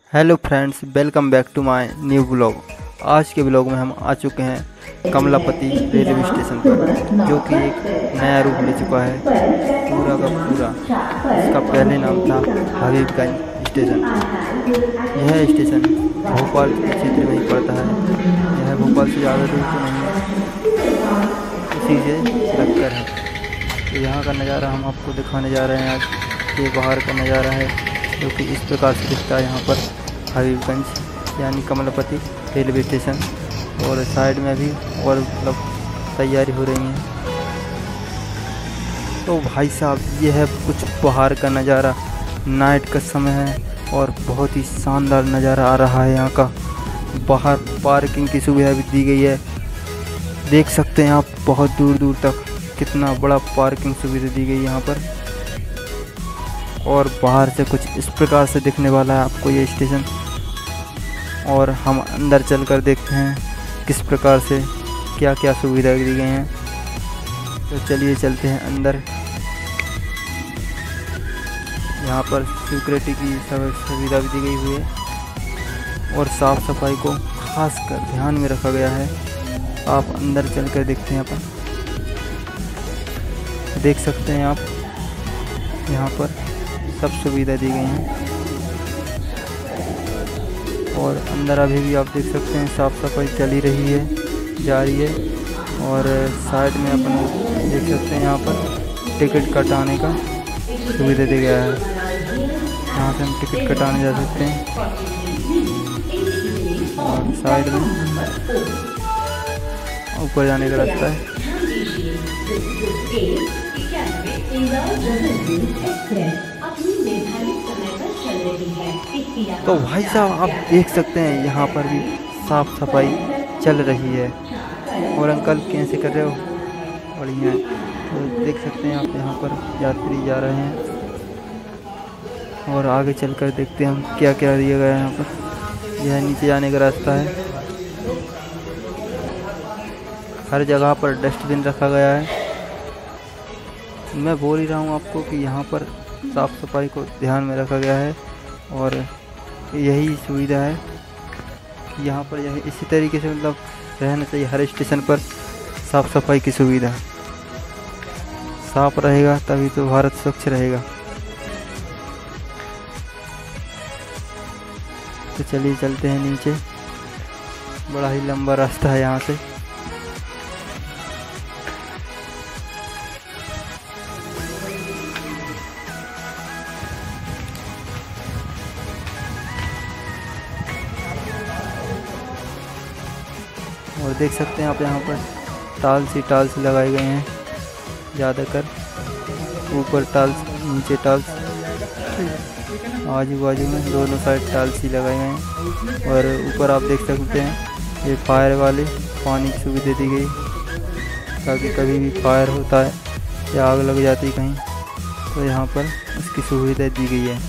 Hello friends, welcome back to my new blog. आज के blog में हम आ चुके हैं कमलापति रेलवे स्टेशन पर, जो कि एक नया रूप ले चुका है पूरा का पूरा। इसका पहले नाम था हबीबगंज स्टेशन। यह स्टेशन भोपाल के क्षेत्र में ही पड़ता है। यह भोपाल से ज़्यादा दूर तो नहीं है, इसी से लगकर है। तो यहाँ का नज़ारा हम आपको दिखाने जा रहे हैं। आज ये बाहर का नज़ारा है जो कि इस प्रकार से दिखता है यहाँ पर हबीबगंज यानी कमलापति रेलवे स्टेशन। और साइड में भी और मतलब तैयारी हो रही है। तो भाई साहब, ये है कुछ बाहर का नज़ारा। नाइट का समय है और बहुत ही शानदार नज़ारा आ रहा है यहाँ का। बाहर पार्किंग की सुविधा भी दी गई है, देख सकते हैं आप। बहुत दूर दूर तक कितना बड़ा पार्किंग सुविधा दी गई है यहाँ पर। और बाहर से कुछ इस प्रकार से दिखने वाला है आपको ये स्टेशन। और हम अंदर चलकर देखते हैं किस प्रकार से क्या क्या सुविधा दी गई हैं। तो चलिए चलते हैं अंदर। यहाँ पर सिक्योरिटी की सुविधा भी दी गई हुई है और साफ़ सफाई को खास कर ध्यान में रखा गया है। आप अंदर चलकर देखते हैं। अपन देख सकते हैं आप, यहाँ पर सब सुविधा दी गई हैं। और अंदर अभी भी आप देख सकते हैं साफ़ सफाई चली रही है, जारी है। और साइड में अपन देख सकते हैं यहाँ पर टिकट कटाने का सुविधा दिया गया है। यहाँ से हम टिकट कटाने जा सकते हैं। और साइड में ऊपर जाने का रास्ता है। तो भाई साहब, आप देख सकते हैं यहाँ पर भी साफ सफाई चल रही है। और अंकल कैसे कर रहे हो? बढ़िया है। तो देख सकते हैं आप, यहाँ पर यात्री जा रहे हैं। और आगे चलकर देखते हैं हम क्या क्या दिया गया है यहाँ पर। यह नीचे जाने का रास्ता है। हर जगह पर डस्टबिन रखा गया है। मैं बोल ही रहा हूँ आपको कि यहाँ पर साफ़ सफाई को ध्यान में रखा गया है। और यही सुविधा है कि यहाँ पर यही इसी तरीके से मतलब रहना चाहिए। हर स्टेशन पर साफ़ सफाई की सुविधा। साफ रहेगा तभी तो भारत स्वच्छ रहेगा। तो चलिए चलते हैं नीचे। बड़ा ही लंबा रास्ता है यहाँ से। और देख सकते हैं आप, यहाँ पर टाल्स लगाए गए हैं ज़्यादातर। ऊपर टाल्स, नीचे टाल्स, आजू बाजू में दोनों साइड टाल्स ही लगाए गए हैं। और ऊपर आप देख सकते हैं ये फायर वाले पानी की सुविधा दी गई, ताकि कभी भी फायर होता है या आग लग जाती है कहीं तो यहाँ पर उसकी सुविधा दी गई है।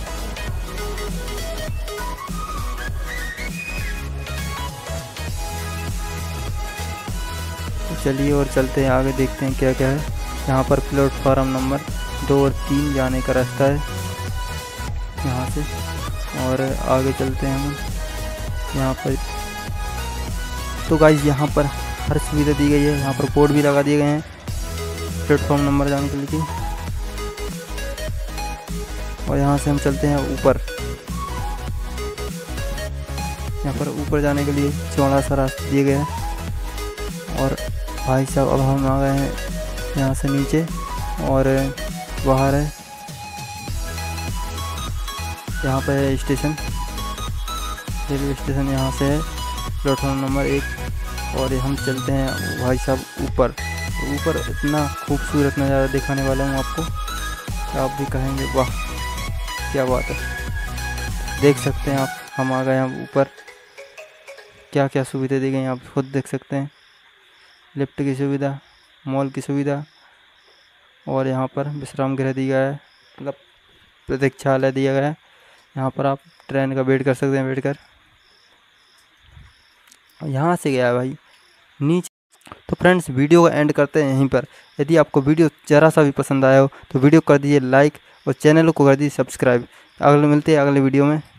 चलिए और चलते हैं आगे, देखते हैं क्या क्या है। यहाँ पर प्लेटफार्म नंबर 2 और 3 जाने का रास्ता है यहाँ से। और आगे चलते हैं हम यहाँ पर। तो गाइस, यहाँ पर हर सुविधा दी गई है। यहाँ पर बोर्ड भी लगा दिए गए हैं प्लेटफॉर्म नंबर जाने के लिए। और यहाँ से हम चलते हैं ऊपर। यहाँ पर ऊपर जाने के लिए चौड़ा सा रास्ता दिया गया है। और भाई साहब, अब हम आ गए हैं यहाँ से नीचे। और बाहर है, यहाँ पर है स्टेशन, रेलवे स्टेशन यहाँ से है, प्लेटफॉर्म नंबर 1। और हम चलते हैं भाई साहब ऊपर। ऊपर इतना खूबसूरत नज़ारा दिखाने वाला हूँ आपको, आप भी कहेंगे वाह क्या बात है। देख सकते हैं आप, हम आ गए हैं ऊपर। क्या क्या सुविधा दी गई हैं आप खुद देख सकते हैं। लिफ्ट की सुविधा, मॉल की सुविधा। और यहाँ पर विश्राम गृह दिया गया है, मतलब प्रतीक्षालय दिया गया है। यहाँ पर आप ट्रेन का वेट कर सकते हैं, बैठकर। यहाँ से गया है भाई नीचे। तो फ्रेंड्स, वीडियो को एंड करते हैं यहीं पर। यदि आपको वीडियो ज़रा सा भी पसंद आया हो तो वीडियो कर दीजिए लाइक और चैनल को कर दीजिए सब्सक्राइब। अगले मिलते हैं अगले वीडियो में।